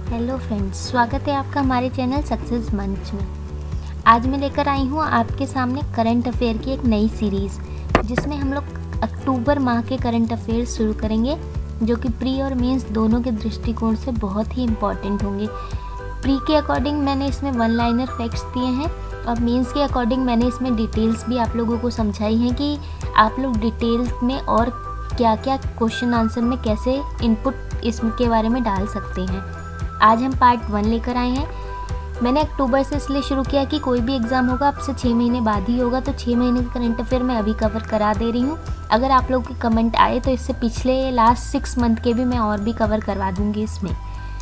Hello friends, स्वागत है आपका हमारे चैनल सक्सेस मंच में। आज मैं लेकर आई हूँ आपके सामने करंट अफेयर की एक नई सीरीज़, जिसमें हम लोग अक्टूबर माह के करंट अफेयर शुरू करेंगे, जो कि प्री और मेंस दोनों के दृष्टिकोण से बहुत ही इम्पॉर्टेंट होंगे। प्री के अकॉर्डिंग मैंने इसमें वन लाइनर फैक्ट्स दिए हैं और मेंस के अकॉर्डिंग मैंने इसमें डिटेल्स भी आप लोगों को समझाई हैं कि आप लोग डिटेल्स में और क्या क्या क्वेश्चन आंसर में कैसे इनपुट इसके बारे में डाल सकते हैं। आज हम पार्ट 1 लेकर आए हैं। मैंने अक्टूबर से इसलिए शुरू किया कि कोई भी एग्ज़ाम होगा आपसे 6 महीने बाद ही होगा, तो 6 महीने का करंट अफेयर मैं अभी कवर करा दे रही हूँ। अगर आप लोग के कमेंट आए तो इससे पिछले लास्ट 6 मंथ के भी मैं और भी कवर करवा दूँगी इसमें।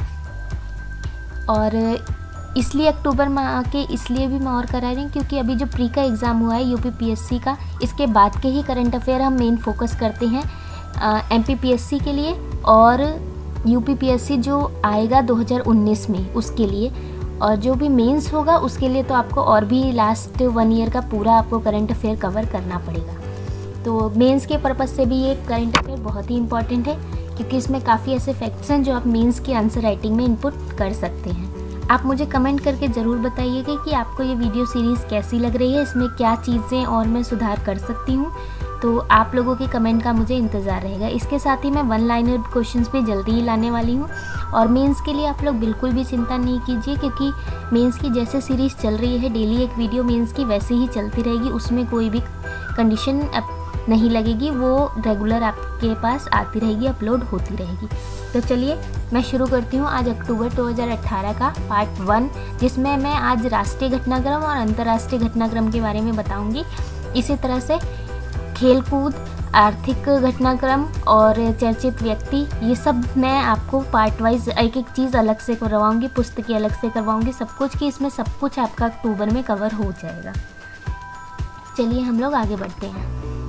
और इसलिए अक्टूबर माह के इसलिए भी मैं और करा रही हूँ क्योंकि अभी जो प्री का एग्ज़ाम हुआ है यूपीपीएससी का, इसके बाद के ही करंट अफेयर हम मेन फोकस करते हैं एमपीपीएससी के लिए और यूपीपीएससी जो आएगा 2019 में उसके लिए, और जो भी मेंस होगा उसके लिए तो आपको और भी लास्ट 1 ईयर का पूरा आपको करंट अफेयर कवर करना पड़ेगा। तो मेंस के पर्पज़ से भी ये करंट अफेयर बहुत ही इंपॉर्टेंट है क्योंकि इसमें काफ़ी ऐसे फैक्ट्स हैं जो आप मेंस की आंसर राइटिंग में इनपुट कर सकते हैं। आप मुझे कमेंट करके ज़रूर बताइएगा कि आपको ये वीडियो सीरीज़ कैसी लग रही है, इसमें क्या चीज़ें और मैं सुधार कर सकती हूँ। तो आप लोगों के कमेंट का मुझे इंतज़ार रहेगा। इसके साथ ही मैं वन लाइनर क्वेश्चंस भी जल्दी ही लाने वाली हूँ। और मेंस के लिए आप लोग बिल्कुल भी चिंता नहीं कीजिए क्योंकि मेंस की जैसे सीरीज़ चल रही है, डेली एक वीडियो मेंस की वैसे ही चलती रहेगी, उसमें कोई भी कंडीशन नहीं लगेगी, वो रेगुलर आपके पास आती रहेगी, अपलोड होती रहेगी। तो चलिए मैं शुरू करती हूँ आज अक्टूबर 2018 का पार्ट 1, जिसमें मैं आज राष्ट्रीय घटनाक्रम और अंतर्राष्ट्रीय घटनाक्रम के बारे में बताऊँगी। इसी तरह से खेलकूद, आर्थिक घटनाक्रम और चर्चित व्यक्ति, ये सब मैं आपको पार्ट वाइज एक एक चीज़ अलग से करवाऊँगी, पुस्तकें अलग से करवाऊँगी, सब कुछ कि इसमें सब कुछ आपका अक्टूबर में कवर हो जाएगा। चलिए हम लोग आगे बढ़ते हैं।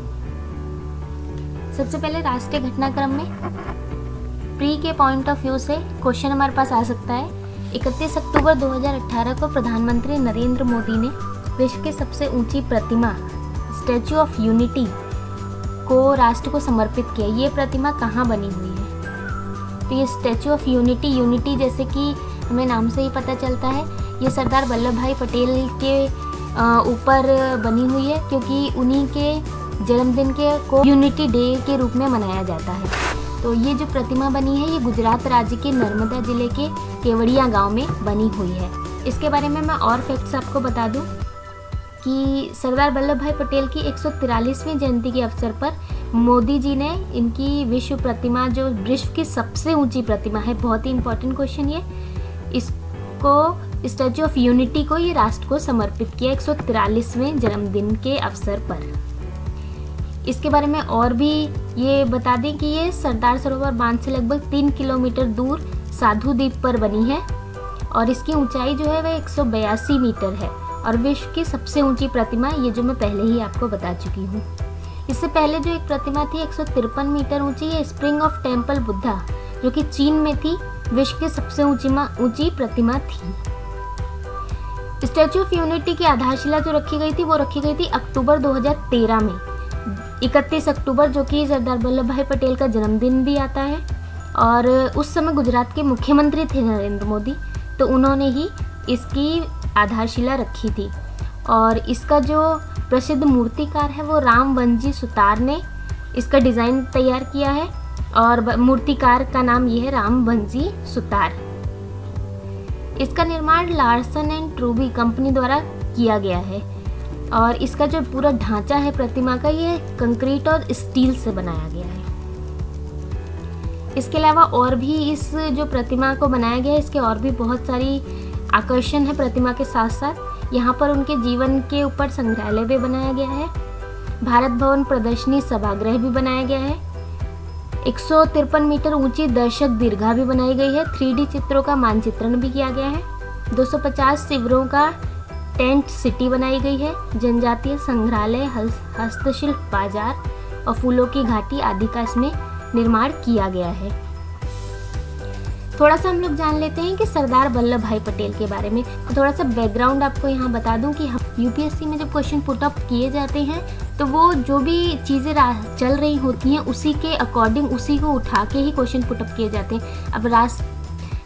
सबसे पहले राष्ट्रीय घटनाक्रम में प्री के पॉइंट ऑफ व्यू से क्वेश्चन हमारे पास आ सकता है। 31 अक्टूबर 2018 को प्रधानमंत्री नरेंद्र मोदी ने विश्व की सबसे ऊंची प्रतिमा स्टैचू ऑफ यूनिटी को राष्ट्र को समर्पित किया। ये प्रतिमा कहाँ बनी हुई है? तो ये स्टैचू ऑफ यूनिटी जैसे कि हमें नाम से ही पता चलता है, ये सरदार वल्लभ भाई पटेल के ऊपर बनी हुई है क्योंकि उन्हीं के जन्मदिन के को यूनिटी डे के रूप में मनाया जाता है। तो ये जो प्रतिमा बनी है ये गुजरात राज्य के नर्मदा जिले के केवड़िया गांव में बनी हुई है। इसके बारे में मैं और फैक्ट्स आपको बता दूं कि सरदार वल्लभ भाई पटेल की 143वीं जयंती के अवसर पर मोदी जी ने इनकी विश्व प्रतिमा, जो विश्व की सबसे ऊंची प्रतिमा है, बहुत ही इंपॉर्टेंट क्वेश्चन ये, इसको स्टैचू ऑफ यूनिटी को ये राष्ट्र को समर्पित किया 143वें जन्मदिन के अवसर पर। इसके बारे में और भी ये बता दें कि ये सरदार सरोवर बांध से लगभग 3 किलोमीटर दूर साधु द्वीप पर बनी है और इसकी ऊंचाई जो है वह 182 मीटर है और विश्व की सबसे ऊंची प्रतिमा, ये जो मैं पहले ही आपको बता चुकी हूँ। इससे पहले जो एक प्रतिमा थी 153 मीटर ऊंची, ये स्प्रिंग ऑफ टेम्पल बुद्धा जो कि चीन में थी, विश्व की सबसे ऊंची प्रतिमा थी। स्टैचू ऑफ यूनिटी की आधारशिला जो रखी गई थी वो रखी गई थी अक्टूबर 2013 में, 31 अक्टूबर, जो कि सरदार वल्लभ भाई पटेल का जन्मदिन भी आता है और उस समय गुजरात के मुख्यमंत्री थे नरेंद्र मोदी, तो उन्होंने ही इसकी आधारशिला रखी थी। और इसका जो प्रसिद्ध मूर्तिकार है वो राम वनजी सुतार ने इसका डिज़ाइन तैयार किया है और मूर्तिकार का नाम ये है राम वनजी सुतार। इसका निर्माण लार्सन एंड ट्रूबी कंपनी द्वारा किया गया है और इसका जो पूरा ढांचा है प्रतिमा का, ये कंक्रीट और स्टील से बनाया गया है। इसके अलावा और भी इस जो प्रतिमा को बनाया गया है, इसके और भी बहुत सारी आकर्षण है प्रतिमा के साथ साथ। यहाँ पर उनके जीवन के ऊपर संग्रहालय भी बनाया गया है, भारत भवन प्रदर्शनी सभागृह भी बनाया गया है, 153 मीटर ऊंची दर्शक दीर्घा भी बनाई गई है, 3D चित्रों का मानचित्रण भी किया गया है, 250 शिविरों का टेंट सिटी बनाई गई है, जनजातीय संग्रहालय, हस्तशिल्प बाजार और फूलों की घाटी आदि का इसमें निर्माण किया गया है। थोड़ा सा हम लोग जान लेते हैं कि सरदार वल्लभ भाई पटेल के बारे में। थोड़ा सा बैकग्राउंड आपको यहाँ बता दूं कि हम यूपीएससी में जब क्वेश्चन पुट अप किए जाते हैं तो वो जो भी चीज़ें चल रही होती हैं उसी के अकॉर्डिंग, उसी को उठा के ही क्वेश्चन पुट अप किए जाते हैं। अब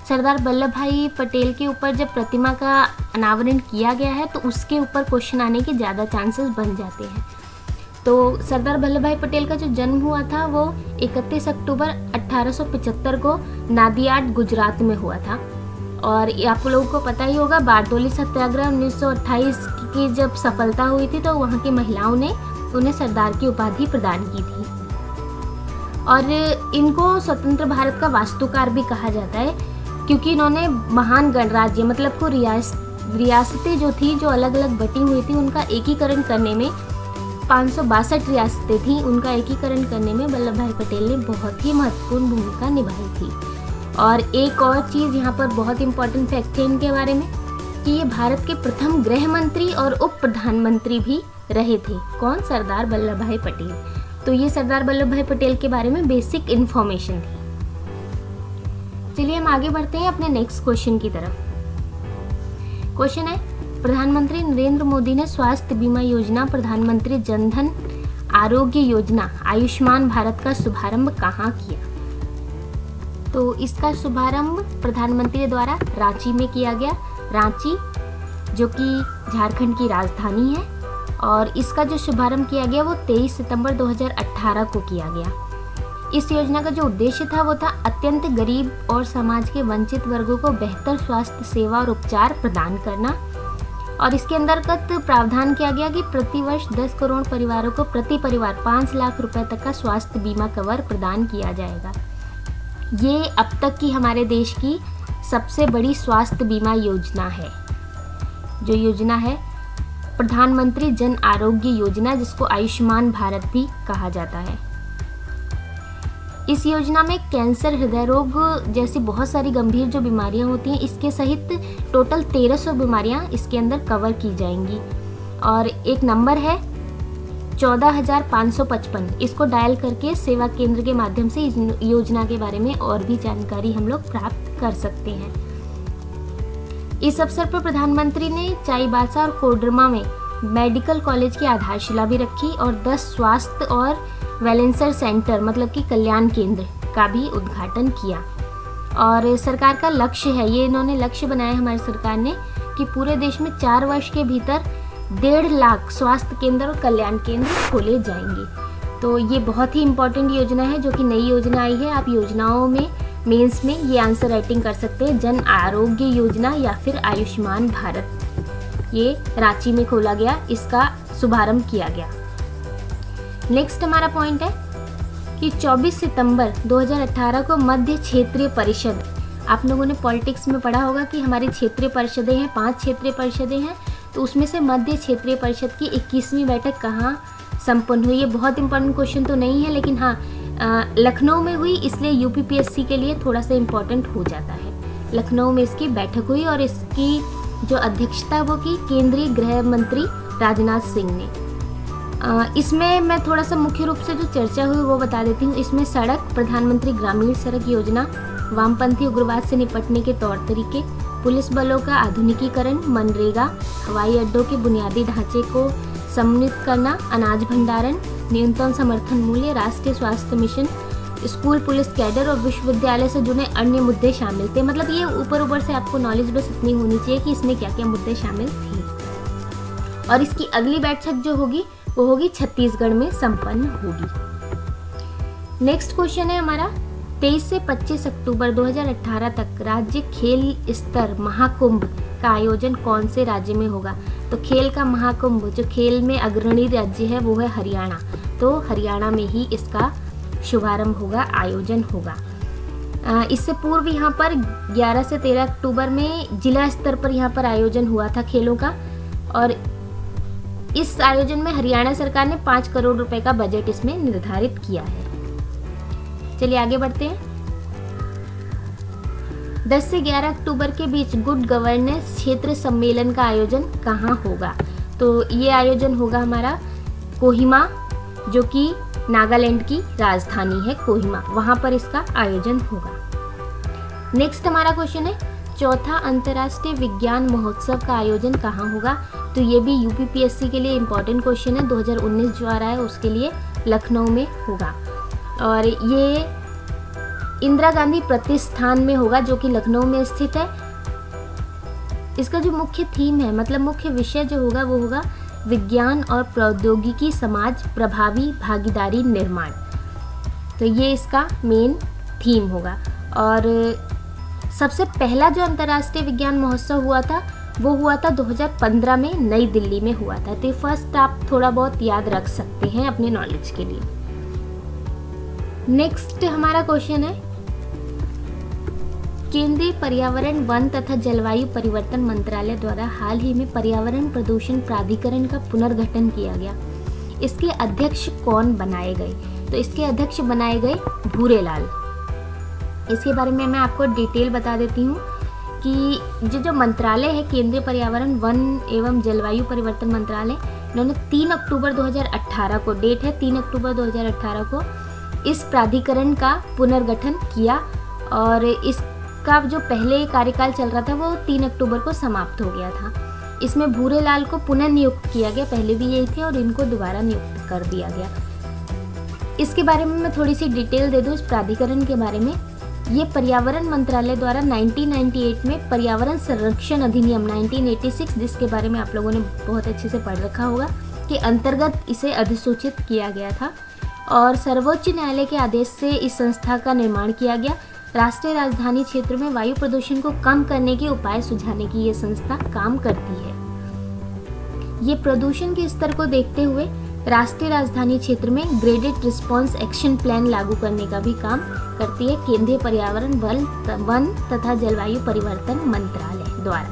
सरदार वल्लभ भाई पटेल के ऊपर जब प्रतिमा का अनावरण किया गया है तो उसके ऊपर क्वेश्चन आने के ज़्यादा चांसेस बन जाते हैं। तो सरदार वल्लभ भाई पटेल का जो जन्म हुआ था वो 31 अक्टूबर 1875 को नादियाड गुजरात में हुआ था। और आप लोगों को पता ही होगा, बारडोली सत्याग्रह 1928 की जब सफलता हुई थी तो वहाँ की महिलाओं ने उन्हें सरदार की उपाधि प्रदान की थी। और इनको स्वतंत्र भारत का वास्तुकार भी कहा जाता है, क्योंकि इन्होंने महान गणराज्य मतलब को रियासतें जो थी, जो अलग अलग बटी हुई थी, उनका एकीकरण करने में 562 रियासतें थी, उनका एकीकरण करने में वल्लभ भाई पटेल ने बहुत ही महत्वपूर्ण भूमिका निभाई थी। और एक और चीज़ यहाँ पर बहुत इंपॉर्टेंट फैक्ट है इनके बारे में कि ये भारत के प्रथम गृह मंत्री और उप प्रधानमंत्री भी रहे थे। कौन? सरदार वल्लभ भाई पटेल। तो ये सरदार वल्लभ भाई पटेल के बारे में बेसिक इन्फॉर्मेशन थी। चलिए हम आगे बढ़ते हैं अपने नेक्स्ट क्वेश्चन की तरफ। क्वेश्चन है, प्रधानमंत्री नरेंद्र मोदी ने स्वास्थ्य बीमा योजना, प्रधानमंत्री जन धन आरोग्य योजना, आयुष्मान भारत का शुभारंभ कहाँ किया? तो इसका शुभारंभ प्रधानमंत्री द्वारा रांची में किया गया। रांची जो कि झारखंड की राजधानी है, और इसका जो शुभारंभ किया गया वो 23 सितंबर 2018 को किया गया। इस योजना का जो उद्देश्य था वो था अत्यंत गरीब और समाज के वंचित वर्गों को बेहतर स्वास्थ्य सेवा और उपचार प्रदान करना। और इसके अंतर्गत प्रावधान किया गया कि प्रतिवर्ष 10 करोड़ परिवारों को प्रति परिवार 5 लाख रुपए तक का स्वास्थ्य बीमा कवर प्रदान किया जाएगा। ये अब तक की हमारे देश की सबसे बड़ी स्वास्थ्य बीमा योजना है। जो योजना है प्रधानमंत्री जन आरोग्य योजना, जिसको आयुष्मान भारत भी कहा जाता है। इस योजना में कैंसर, हृदय रोग जैसी बहुत सारी गंभीर जो बीमारियां होती हैं, इसके सहित टोटल 1300 बीमारियां इसके अंदर कवर की जाएंगी। और एक नंबर है 14,555, इसको डायल करके सेवा केंद्र के माध्यम से इस योजना के बारे में और भी जानकारी हम लोग प्राप्त कर सकते हैं। इस अवसर पर प्रधानमंत्री ने चाईबासा और कोडरमा में मेडिकल कॉलेज की आधारशिला भी रखी और 10 स्वास्थ्य और वेलेंसर सेंटर मतलब कि कल्याण केंद्र का भी उद्घाटन किया। और सरकार का लक्ष्य है, ये इन्होंने लक्ष्य बनाया हमारी सरकार ने, कि पूरे देश में 4 वर्ष के भीतर 1.5 लाख स्वास्थ्य केंद्र और कल्याण केंद्र खोले जाएंगे। तो ये बहुत ही इम्पोर्टेंट योजना है, जो कि नई योजना आई है। आप योजनाओं में मेंस में ये आंसर राइटिंग कर सकते हैं, जन आरोग्य योजना या फिर आयुष्मान भारत। ये रांची में खोला गया, इसका शुभारंभ किया गया। नेक्स्ट हमारा पॉइंट है कि 24 सितंबर 2018 को मध्य क्षेत्रीय परिषद, आप लोगों ने पॉलिटिक्स में पढ़ा होगा कि हमारी क्षेत्रीय परिषदें हैं, 5 क्षेत्रीय परिषदें हैं, तो उसमें से मध्य क्षेत्रीय परिषद की 21वीं बैठक कहाँ संपन्न हुई? ये बहुत इंपॉर्टेंट क्वेश्चन तो नहीं है, लेकिन हाँ लखनऊ में हुई, इसलिए यूपीपीएससी के लिए थोड़ा सा इम्पोर्टेंट हो जाता है। लखनऊ में इसकी बैठक हुई और इसकी जो अध्यक्षता वो की केंद्रीय गृह मंत्री राजनाथ सिंह ने। इसमें मैं थोड़ा सा मुख्य रूप से जो चर्चा हुई वो बता देती हूँ। इसमें सड़क, प्रधानमंत्री ग्रामीण सड़क योजना, वामपंथी उग्रवाद से निपटने के तौर तरीके, पुलिस बलों का आधुनिकीकरण, मनरेगा, हवाई अड्डों के बुनियादी ढांचे को समन्वित करना, अनाज भंडारण, न्यूनतम समर्थन मूल्य, राष्ट्रीय स्वास्थ्य मिशन, स्कूल पुलिस कैडर और विश्वविद्यालय से जुड़े अन्य मुद्दे शामिल थे। मतलब ये ऊपर से आपको नॉलेज बस इतनी होनी चाहिए कि इसमें क्या क्या मुद्दे शामिल थे। और इसकी अगली बैठक जो होगी वो होगी छत्तीसगढ़ में संपन्न होगी। नेक्स्ट क्वेश्चन है हमारा, 23 से 25 अक्टूबर 2018 तक राज्य खेल स्तर महाकुंभ का आयोजन कौन से राज्य में होगा? तो खेल का महाकुंभ जो खेल में अग्रणी राज्य है वो है हरियाणा, तो हरियाणा में ही इसका शुभारंभ होगा, आयोजन होगा। इससे पूर्व यहाँ पर 11 से 13 अक्टूबर में जिला स्तर पर यहाँ पर आयोजन हुआ था खेलों का, और इस आयोजन में हरियाणा सरकार ने 5 करोड़ रुपए का बजट इसमें निर्धारित किया है। चलिए आगे बढ़ते हैं। 10 से 11 अक्टूबर के बीच गुड गवर्नेंस क्षेत्र सम्मेलन का आयोजन कहाँ होगा? तो ये आयोजन होगा हमारा कोहिमा, जो कि नागालैंड की राजधानी है कोहिमा, वहाँ पर इसका आयोजन होगा। नेक्स्ट हमारा क्वेश्चन है, चौथा अंतर्राष्ट्रीय विज्ञान महोत्सव का आयोजन कहाँ होगा? तो ये भी यूपीपीएससी के लिए इम्पोर्टेंट क्वेश्चन है। 2019 जो आ रहा है उसके लिए लखनऊ में होगा। और ये इंदिरा गांधी प्रतिष्ठान में होगा, जो कि लखनऊ में स्थित है। इसका जो मुख्य थीम है, मतलब मुख्य विषय जो होगा वो होगा विज्ञान और प्रौद्योगिकी समाज प्रभावी भागीदारी निर्माण। तो ये इसका मेन थीम होगा। और सबसे पहला जो अंतर्राष्ट्रीय विज्ञान महोत्सव हुआ था वो हुआ था 2015 में नई दिल्ली में हुआ था। तो फर्स्ट आप थोड़ा बहुत याद रख सकते हैं अपने नॉलेज के लिए। नेक्स्ट हमारा क्वेश्चन है, केंद्रीय पर्यावरण वन तथा जलवायु परिवर्तन मंत्रालय द्वारा हाल ही में पर्यावरण प्रदूषण प्राधिकरण का पुनर्गठन किया गया। इसके अध्यक्ष कौन बनाए गए? तो इसके अध्यक्ष बनाए गए भूरेलाल। इसके बारे में मैं आपको डिटेल बता देती हूँ कि जो मंत्रालय है केंद्रीय पर्यावरण वन एवं जलवायु परिवर्तन मंत्रालय, इन्होंने 3 अक्टूबर 2018 को, डेट है 3 अक्टूबर 2018 को, इस प्राधिकरण का पुनर्गठन किया। और इसका जो पहले कार्यकाल चल रहा था वो 3 अक्टूबर को समाप्त हो गया था। इसमें भूरेलाल को पुनः नियुक्त किया गया, पहले भी यही थे और इनको दोबारा नियुक्त कर दिया गया। इसके बारे में मैं थोड़ी सी डिटेल दे दूँ इस प्राधिकरण के बारे में। ये पर्यावरण मंत्रालय द्वारा 1998 में पर्यावरण संरक्षण अधिनियम 1986, जिसके बारे में आप लोगों ने बहुत अच्छे से पढ़ रखा होगा, के अंतर्गत इसे अधिसूचित किया गया था। और सर्वोच्च न्यायालय के आदेश से इस संस्था का निर्माण किया गया। राष्ट्रीय राजधानी क्षेत्र में वायु प्रदूषण को कम करने के उपाय सुझाने की ये संस्था काम करती है। ये प्रदूषण के स्तर को देखते हुए राष्ट्रीय राजधानी क्षेत्र में ग्रेडेड रिस्पॉन्स एक्शन प्लान लागू करने का भी काम करती है केंद्रीय पर्यावरण वन तथा जलवायु परिवर्तन मंत्रालय द्वारा।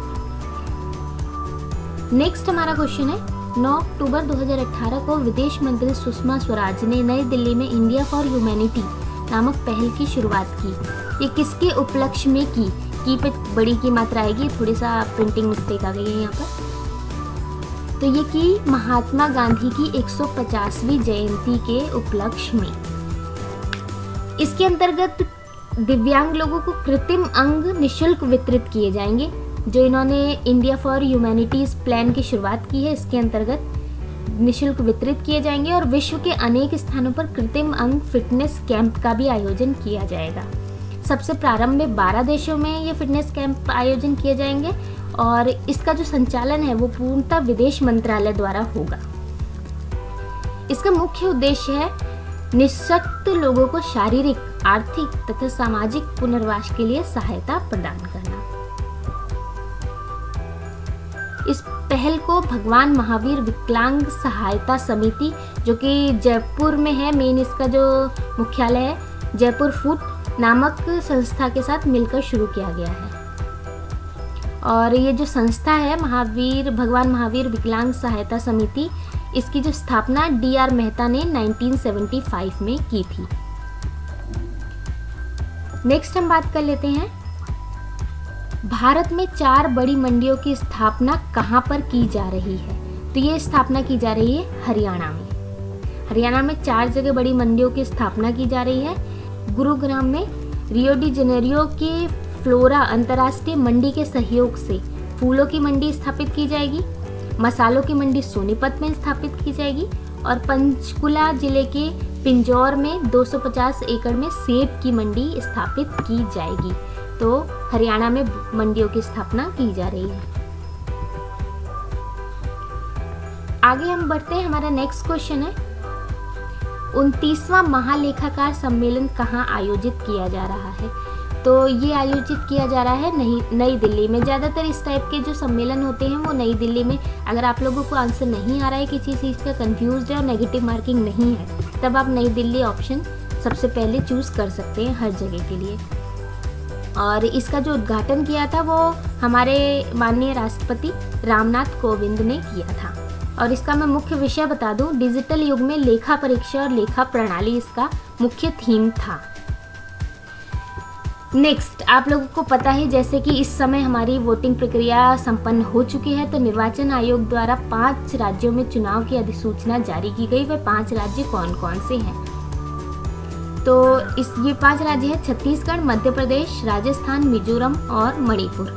नेक्स्ट हमारा क्वेश्चन है, 9 अक्टूबर 2018 को विदेश मंत्री सुषमा स्वराज ने नई दिल्ली में इंडिया फॉर ह्यूमैनिटी नामक पहल की शुरुआत की। ये किसके उपलक्ष्य में की पे बड़ी की मात्रा आएगी, थोड़ी सा प्रिंटिंग मिस्टेक आ गई है यहाँ पर। तो ये की महात्मा गांधी की 150वीं जयंती के उपलक्ष्य में। इसके अंतर्गत दिव्यांग लोगों को कृत्रिम अंग निःशुल्क वितरित किए जाएंगे। जो इन्होंने इंडिया फॉर ह्यूमैनिटीज प्लान की शुरुआत की है, इसके अंतर्गत निःशुल्क वितरित किए जाएंगे। और विश्व के अनेक स्थानों पर कृत्रिम अंग फिटनेस कैंप का भी आयोजन किया जाएगा। सबसे प्रारंभ में 12 देशों में ये फिटनेस कैंप आयोजन किए जाएंगे और इसका जो संचालन है वो पूर्णतः विदेश मंत्रालय द्वारा होगा। इसका मुख्य उद्देश्य है निःशक्त लोगों को शारीरिक, आर्थिक तथा सामाजिक पुनर्वास के लिए सहायता प्रदान करना। इस पहल को भगवान महावीर विकलांग सहायता समिति, जो कि जयपुर में है, मेन इसका जो मुख्यालय है जयपुर फूट नामक संस्था के साथ मिलकर शुरू किया गया है। और ये जो संस्था है भगवान महावीर विकलांग सहायता समिति, इसकी जो स्थापना D.R. मेहता ने 1975 में की थी। नेक्स्ट हम बात कर लेते हैं, भारत में 4 बड़ी मंडियों की स्थापना कहाँ पर की जा रही है? तो ये स्थापना की जा रही है हरियाणा में। हरियाणा में 4 जगह बड़ी मंडियों की स्थापना की जा रही है। गुरुग्राम में रियो डी जेनेरियो के फ्लोरा अंतर्राष्ट्रीय मंडी के सहयोग से फूलों की मंडी स्थापित की जाएगी। मसालों की मंडी सोनीपत में स्थापित की जाएगी। और पंचकुला जिले के पिंजौर में 250 एकड़ में सेब की मंडी स्थापित की जाएगी। तो हरियाणा में मंडियों की स्थापना की जा रही है। आगे हम बढ़ते हैं, हमारा नेक्स्ट क्वेश्चन है, 29वां महालेखाकार सम्मेलन कहाँ आयोजित किया जा रहा है? तो ये आयोजित किया जा रहा है नई दिल्ली में। ज़्यादातर इस टाइप के जो सम्मेलन होते हैं वो नई दिल्ली में। अगर आप लोगों को आंसर नहीं आ रहा है, किसी चीज़ का कंफ्यूज है और नेगेटिव मार्किंग नहीं है, तब आप नई दिल्ली ऑप्शन सबसे पहले चूज़ कर सकते हैं हर जगह के लिए। और इसका जो उद्घाटन किया था वो हमारे माननीय राष्ट्रपति रामनाथ कोविंद ने किया था। और इसका मैं मुख्य विषय बता दूं, डिजिटल युग में लेखा परीक्षा और लेखा प्रणाली इसका मुख्य थीम था। नेक्स्ट, आप लोगों को पता है जैसे कि इस समय हमारी वोटिंग प्रक्रिया संपन्न हो चुकी है, तो निर्वाचन आयोग द्वारा 5 राज्यों में चुनाव की अधिसूचना जारी की गई। वे 5 राज्य कौन कौन से हैं? तो ये 5 राज्य हैं छत्तीसगढ़, मध्य प्रदेश, राजस्थान, मिजोरम और मणिपुर।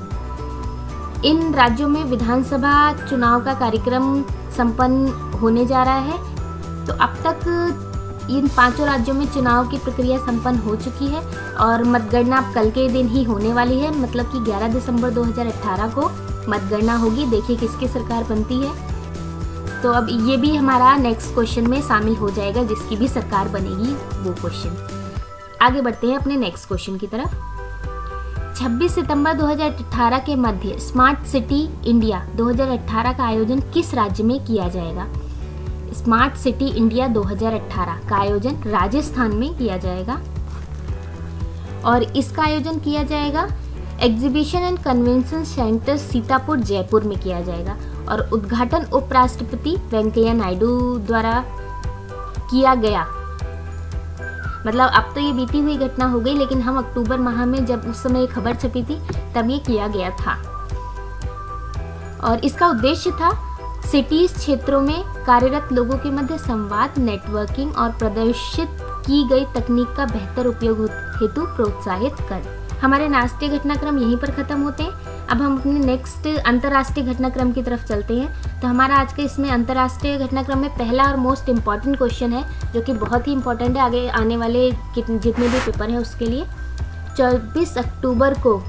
इन राज्यों में विधानसभा चुनाव का कार्यक्रम संपन्न होने जा रहा है। तो अब तक इन 5 राज्यों में चुनाव की प्रक्रिया संपन्न हो चुकी है और मतगणना कल के दिन ही होने वाली है, मतलब कि 11 दिसंबर 2018 को मतगणना होगी। देखिए किसकी सरकार बनती है। तो अब ये भी हमारा नेक्स्ट क्वेश्चन में शामिल हो जाएगा, जिसकी भी सरकार बनेगी वो क्वेश्चन। आगे बढ़ते हैं अपने नेक्स्ट क्वेश्चन की तरफ। 26 सितंबर 2018 के मध्य स्मार्ट सिटी इंडिया 2018 का आयोजन किस राज्य में किया जाएगा? स्मार्ट सिटी इंडिया 2018 का आयोजन राजस्थान में किया जाएगा और इसका आयोजन किया जाएगा exhibition and convention centre Sitapur Jaipur में किया जाएगा और उद्घाटन उपराष्ट्रपति वेंकैया नायडू द्वारा किया गया। मतलब अब तो ये बीती हुई घटना हो गई, लेकिन हम अक्टूबर माह में जब उस समय खबर छपी थी तब ये किया गया था और इसका उद्देश्य था सिटीज क्षेत्रों में कार्यरत लोगों के मध्य संवाद, नेटवर्किंग और प्रदर्शित की गई तकनीक का बेहतर उपयोग हेतु प्रोत्साहित कर। हमारे राष्ट्रीय घटनाक्रम यहीं पर खत्म होते हैं। अब हम अपने नेक्स्ट अंतर्राष्ट्रीय घटनाक्रम की तरफ चलते हैं। तो हमारा आज के इसमें अंतर्राष्ट्रीय घटनाक्रम में पहला और मोस्ट इम्पॉर्टेंट क्वेश्चन है, जो कि बहुत ही इंपॉर्टेंट है आगे आने वाले जितने भी पेपर हैं उसके लिए। 24 अक्टूबर को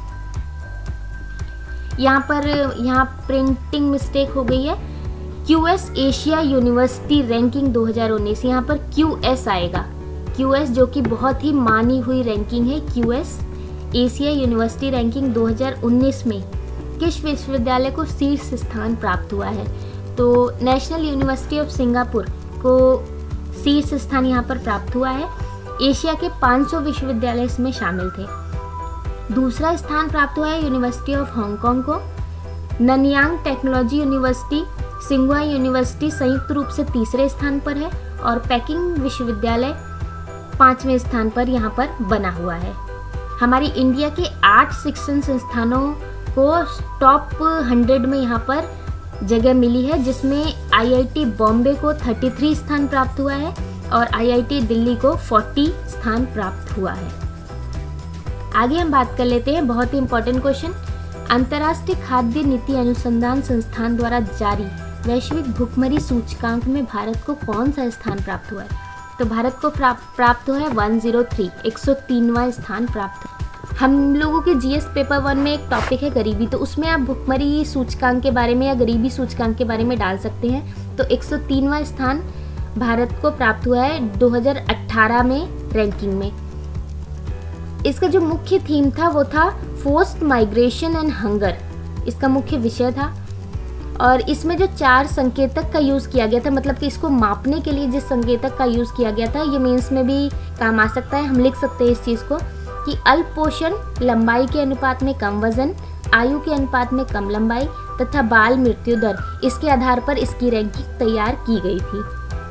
यहाँ प्रिंटिंग मिस्टेक हो गई है। QS एशिया यूनिवर्सिटी रैंकिंग 2019, यहाँ पर QS आएगा। QS जो कि बहुत ही मानी हुई रैंकिंग है। QS एशिया यूनिवर्सिटी रैंकिंग 2019 में किस विश्वविद्यालय को शीर्ष स्थान प्राप्त हुआ है? तो नेशनल यूनिवर्सिटी ऑफ सिंगापुर को शीर्ष स्थान यहाँ पर प्राप्त हुआ है। एशिया के 500 विश्वविद्यालय इसमें शामिल थे। दूसरा स्थान प्राप्त हुआ है यूनिवर्सिटी ऑफ हांगकांग को। ननयांग टेक्नोलॉजी यूनिवर्सिटी, सिंघुआ यूनिवर्सिटी संयुक्त रूप से तीसरे स्थान पर है और पेकिंग विश्वविद्यालय 5वें स्थान पर यहाँ पर बना हुआ है। हमारी इंडिया के 8 शिक्षण संस्थानों को टॉप 100 में यहाँ पर जगह मिली है, जिसमें IIT बॉम्बे को 33 स्थान प्राप्त हुआ है और IIT दिल्ली को 40 स्थान प्राप्त हुआ है। आगे हम बात कर लेते हैं बहुत ही इंपॉर्टेंट क्वेश्चन। अंतर्राष्ट्रीय खाद्य नीति अनुसंधान संस्थान द्वारा जारी वैश्विक भुखमरी सूचकांक में भारत को कौन सा स्थान प्राप्त हुआ है? तो भारत को प्राप्त हुआ है 103, 103वां स्थान प्राप्त। हम लोगों के GS पेपर 1 में एक टॉपिक है गरीबी, तो उसमें आप भुखमरी सूचकांक के बारे में या गरीबी सूचकांक के बारे में डाल सकते हैं। तो 103वां स्थान भारत को प्राप्त हुआ है 2018 में रैंकिंग में। इसका जो मुख्य थीम था वो था फोर्स्ड माइग्रेशन एंड हंगर, इसका मुख्य विषय था। और इसमें जो 4 संकेतक का यूज़ किया गया था, मतलब कि इसको मापने के लिए जिस संकेतक का यूज़ किया गया था, ये मेंस में भी काम आ सकता है। हम लिख सकते हैं इस चीज़ को कि अल्प पोषण, लंबाई के अनुपात में कम वजन, आयु के अनुपात में कम लंबाई तथा बाल मृत्यु दर, इसके आधार पर इसकी रैंकिंग तैयार की गई थी।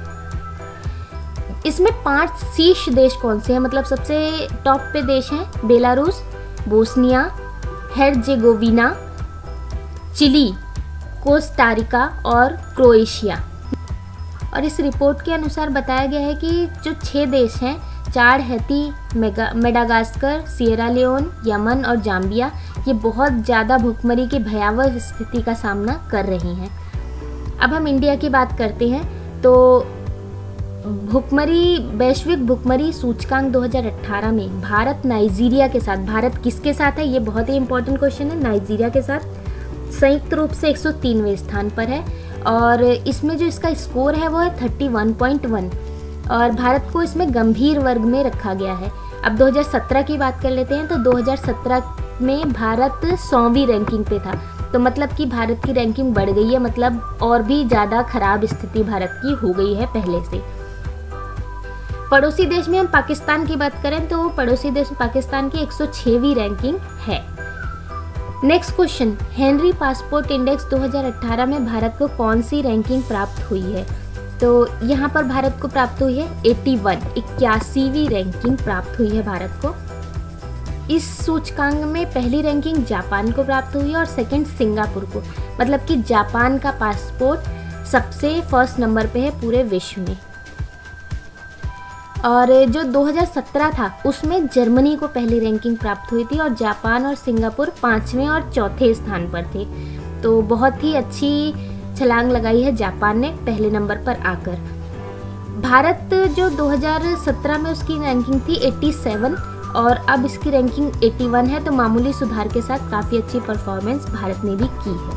इसमें 5 शीर्ष देश कौन से हैं, मतलब सबसे टॉप पे देश हैं Belarus, Bosnia Herzegovina, Chile, Costa Rica Croatia. और इस रिपोर्ट के अनुसार बताया गया है कि जो 6 देश हैं, Chad, Haiti, Madagascar, Sierra Leone, Yemen और जाम्बिया, ये बहुत ज़्यादा भुखमरी की भयावह स्थिति का सामना कर रही हैं। अब हम इंडिया की बात करते हैं। तो वैश्विक भुखमरी सूचकांक 2018 में भारत नाइजीरिया के साथ, भारत किसके साथ है, ये बहुत ही इंपॉर्टेंट क्वेश्चन है, नाइजीरिया के साथ संयुक्त रूप से 103वें स्थान पर है और इसमें जो इसका स्कोर है वो है 31.1 और भारत को इसमें गंभीर वर्ग में रखा गया है। अब 2017 की बात कर लेते हैं। तो 2017 में भारत 100वीं रैंकिंग पे था, तो मतलब कि भारत की रैंकिंग बढ़ गई है, मतलब और भी ज़्यादा खराब स्थिति भारत की हो गई है पहले से। पड़ोसी देश में हम पाकिस्तान की बात करें तो पड़ोसी देश पाकिस्तान की 106वीं रैंकिंग है। Next question, Henry passport index 2018 में भारत को कौन सी रैंकिंग प्राप्त हुई है? तो यहाँ पर भारत को प्राप्त हुई है 81वीं रैंकिंग प्राप्त हुई है भारत को। इस सूचकांक में पहली रैंकिंग जापान को प्राप्त हुई है और सेकंड सिंगापुर को, मतलब कि जापान का पासपोर्ट सबसे फर्स्ट नंबर पे है पूरे विश्व में। और जो 2017 था उसमें जर्मनी को पहली रैंकिंग प्राप्त हुई थी और जापान और सिंगापुर 5वें और 4थे स्थान पर थे। तो बहुत ही अच्छी छलांग लगाई है जापान ने पहले नंबर पर आकर। भारत जो 2017 में उसकी रैंकिंग थी 87 और अब इसकी रैंकिंग 81 है, तो मामूली सुधार के साथ काफ़ी अच्छी परफॉर्मेंस भारत ने भी की है।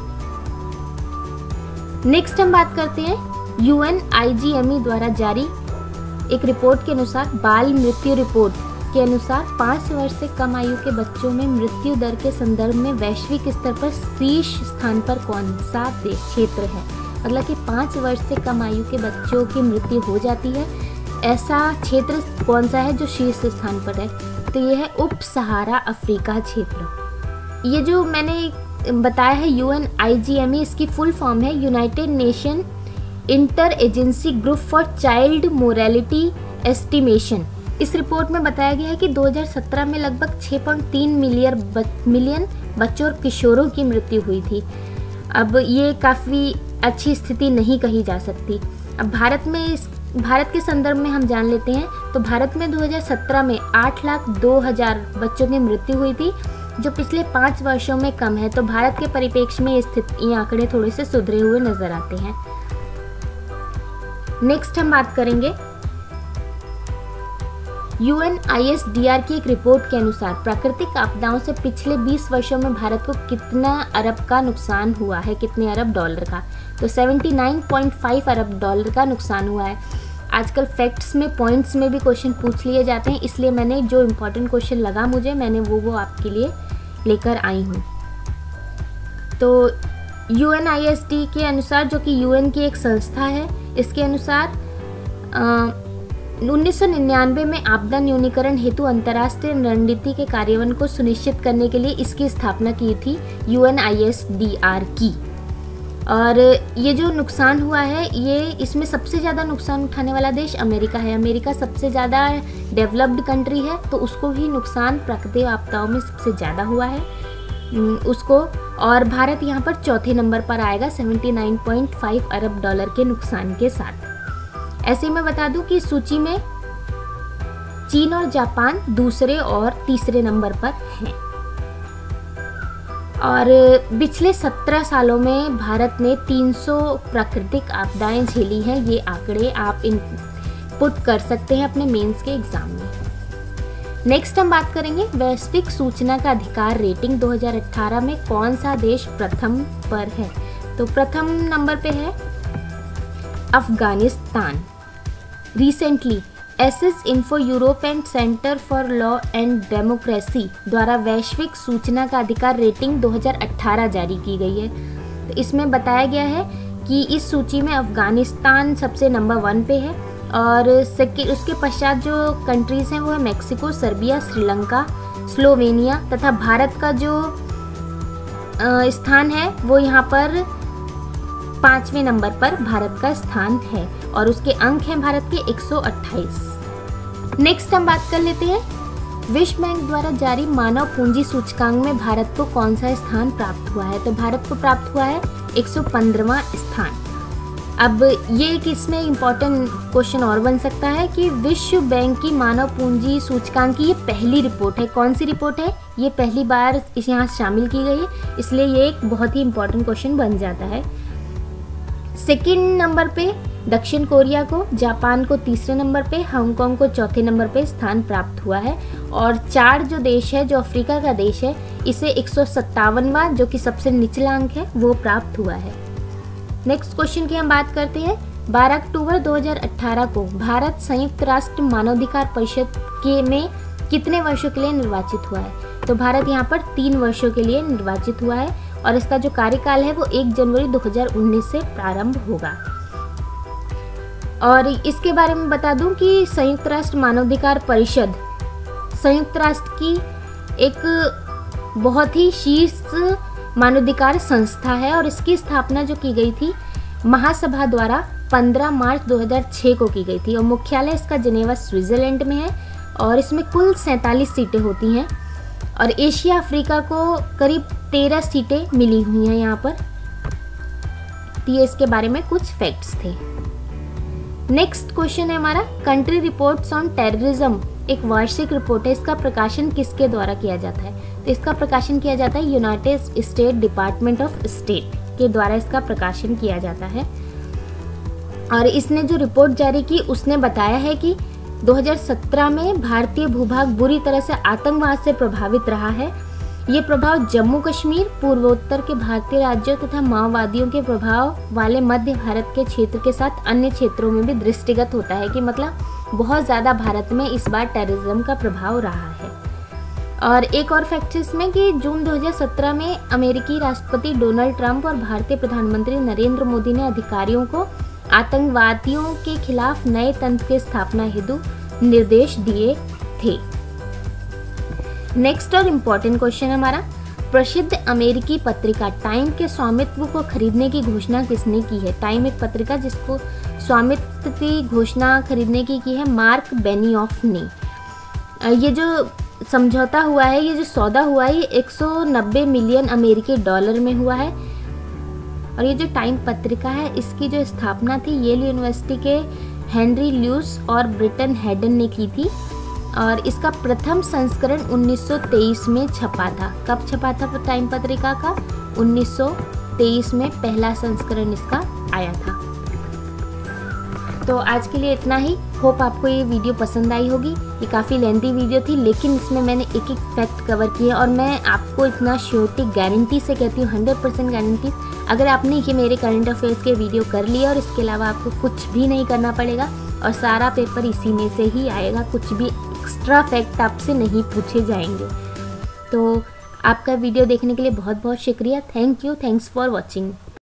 नेक्स्ट हम बात करते हैं UNIGME द्वारा जारी एक रिपोर्ट के अनुसार, बाल मृत्यु रिपोर्ट के अनुसार 5 वर्ष से कम आयु के बच्चों में मृत्यु दर के संदर्भ में वैश्विक स्तर पर शीर्ष स्थान पर कौन सा देश क्षेत्र है। मतलब कि 5 वर्ष से कम आयु के बच्चों की मृत्यु हो जाती है, ऐसा क्षेत्र कौन सा है जो शीर्ष स्थान पर है, तो ये है उप सहारा अफ्रीका क्षेत्र। ये जो मैंने बताया है UNIGME, इसकी फुल फॉर्म है united nation inter agency group for child morality estimation. इस रिपोर्ट में बताया गया है कि 2017 में लगभग 6.3 मिलियन बच्चों और किशोरों की मृत्यु हुई थी। अब ये काफ़ी अच्छी स्थिति नहीं कही जा सकती। अब भारत के संदर्भ में हम जान लेते हैं, तो भारत में 2017 में 8,02,000 बच्चों की मृत्यु हुई थी, जो पिछले 5 वर्षों में कम है। तो भारत के परिप्रेक्ष्य में ये आंकड़े थोड़े से सुधरे हुए नजर आते हैं। नेक्स्ट हम बात करेंगे UNISDR की एक रिपोर्ट के अनुसार प्राकृतिक आपदाओं से पिछले 20 वर्षों में भारत को कितना अरब का नुकसान हुआ है, कितने अरब डॉलर का, तो 79.5 अरब डॉलर का नुकसान हुआ है। आजकल फैक्ट्स में, पॉइंट्स में भी क्वेश्चन पूछ लिए जाते हैं, इसलिए मैंने जो इम्पोर्टेंट क्वेश्चन लगा मुझे, मैंने वो आपके लिए लेकर आई हूँ। तो UNISD के अनुसार, जो कि UN की एक संस्था है, इसके अनुसार 1999 में आपदा न्यूनीकरण हेतु अंतर्राष्ट्रीय रणनीति के कार्यान्वयन को सुनिश्चित करने के लिए इसकी स्थापना की थी UNISDR की। और ये जो नुकसान हुआ है, ये इसमें सबसे ज़्यादा नुकसान उठाने वाला देश अमेरिका है। अमेरिका सबसे ज़्यादा डेवलप्ड कंट्री है, तो उसको भी नुकसान प्राकृतिक आपदाओं में सबसे ज़्यादा हुआ है उसको। और भारत यहाँ पर चौथे नंबर पर आएगा 79.5 अरब डॉलर के नुकसान के साथ। ऐसे मैं बता दूं कि सूची में चीन और जापान दूसरे और तीसरे नंबर पर हैं। और पिछले 17 सालों में भारत ने 300 प्राकृतिक आपदाएं झेली हैं। ये आंकड़े आप इनपुट कर सकते हैं अपने मेंस के एग्जाम में। नेक्स्ट हम बात करेंगे वैश्विक सूचना का अधिकार रेटिंग 2018 में कौन सा देश प्रथम पर है। तो प्रथम नंबर पे है Afghanistan. Recently access info Europe and centre for law and democracy द्वारा वैश्विक सूचना का अधिकार रेटिंग 2018 जारी की गई है। तो इसमें बताया गया है कि इस सूची में अफगानिस्तान सबसे नंबर 1 पे है, और उसके पश्चात जो कंट्रीज़ हैं वो है मैक्सिको, सर्बिया, श्रीलंका, स्लोवेनिया, तथा भारत का जो स्थान है वो यहाँ पर 5वें नंबर पर भारत का स्थान है, और उसके अंक हैं भारत के 128। नेक्स्ट हम बात कर लेते हैं विश्व बैंक द्वारा जारी मानव पूंजी सूचकांक में भारत को कौन सा स्थान प्राप्त हुआ है। तो भारत को प्राप्त हुआ है 115वां स्थान। अब ये एक इसमें इम्पोर्टेंट क्वेश्चन और बन सकता है कि विश्व बैंक की मानव पूंजी सूचकांक की ये पहली रिपोर्ट है। कौन सी रिपोर्ट है? ये पहली बार इस यहाँ शामिल की गई है, इसलिए ये एक बहुत ही इम्पोर्टेंट क्वेश्चन बन जाता है। सेकंड नंबर पे दक्षिण कोरिया को, जापान को तीसरे नंबर पे, हांगकांग को चौथे नंबर पे स्थान प्राप्त हुआ है, और 4 जो देश है, जो अफ्रीका का देश है, इसे 157वां जो कि सबसे निचला अंक है वो प्राप्त हुआ है। नेक्स्ट क्वेश्चन की हम बात करते हैं। 12 अक्टूबर 2018 को भारत संयुक्त राष्ट्र मानवाधिकार परिषद के में कितने वर्षों के लिए निर्वाचित हुआ है। तो भारत यहाँ पर 3 वर्षों के लिए निर्वाचित हुआ है, और इसका जो कार्यकाल है वो 1 जनवरी 2019 से प्रारंभ होगा। और इसके बारे में बता दूं कि संयुक्त राष्ट्र मानवाधिकार परिषद संयुक्त राष्ट्र की एक बहुत ही शीर्ष मानवाधिकार संस्था है, और इसकी स्थापना जो की गई थी महासभा द्वारा 15 मार्च 2006 को की गई थी, और मुख्यालय इसका जिनेवा स्विट्जरलैंड में है, और इसमें कुल 47 सीटें होती हैं, और एशिया अफ्रीका को करीब 13 सीटें मिली हुई हैं यहाँ पर। तो ये इसके बारे में कुछ फैक्ट्स थे। नेक्स्ट क्वेश्चन है हमारा, कंट्री रिपोर्ट्स ऑन टेररिज्म एक वार्षिक रिपोर्ट है, इसका प्रकाशन किसके द्वारा किया जाता है। तो इसका प्रकाशन किया जाता है united state department of state के द्वारा इसका प्रकाशन किया जाता है। और इसने जो रिपोर्ट जारी की उसने बताया है कि 2017 में भारतीय भूभाग बुरी तरह से आतंकवाद से प्रभावित रहा है। ये प्रभाव जम्मू कश्मीर, पूर्वोत्तर के भारतीय राज्यों तथा माओवादियों के प्रभाव वाले मध्य भारत के क्षेत्र के साथ अन्य क्षेत्रों में भी दृष्टिगत होता है कि मतलब बहुत ज़्यादा भारत में इस बार टेररिज्म का प्रभाव रहा है। और एक और फैक्ट इसमें कि जून 2017 में अमेरिकी राष्ट्रपति डोनाल्ड ट्रंप और भारतीय प्रधानमंत्री नरेंद्र मोदी ने अधिकारियों को आतंकवादियों के खिलाफ नए तंत्र की स्थापना हेतु निर्देश दिए थे। नेक्स्ट और इम्पोर्टेंट क्वेश्चन हमारा, प्रसिद्ध अमेरिकी पत्रिका टाइम के स्वामित्व को खरीदने की घोषणा किसने की है? टाइम एक पत्रिका जिसको स्वामित्व की घोषणा खरीदने की है मार्क बेनियोफ ने। ये जो समझौता हुआ है, ये जो सौदा हुआ है, ये 190 मिलियन अमेरिकी डॉलर में हुआ है। और ये जो टाइम पत्रिका है इसकी जो स्थापना थी येल यूनिवर्सिटी के हेनरी ल्यूस और ब्रिटन हेडन ने की थी। और इसका प्रथम संस्करण 1923 में छपा था। कब छपा था टाइम पत्रिका का? 1923 में पहला संस्करण इसका आया था। तो आज के लिए इतना ही। होप आपको ये वीडियो पसंद आई होगी। ये काफ़ी लेंथी वीडियो थी लेकिन इसमें मैंने एक एक फैक्ट कवर किए और मैं आपको इतना श्योरिटी गारंटी से कहती हूँ, 100% गारंटी, अगर आपने ये मेरे करंट अफेयर्स के वीडियो कर लिया और इसके अलावा आपको कुछ भी नहीं करना पड़ेगा और सारा पेपर इसी में से ही आएगा, कुछ भी एक्स्ट्रा फैक्ट आपसे नहीं पूछे जाएंगे। तो आपका वीडियो देखने के लिए बहुत बहुत शुक्रिया। Thank you, thanks for watching.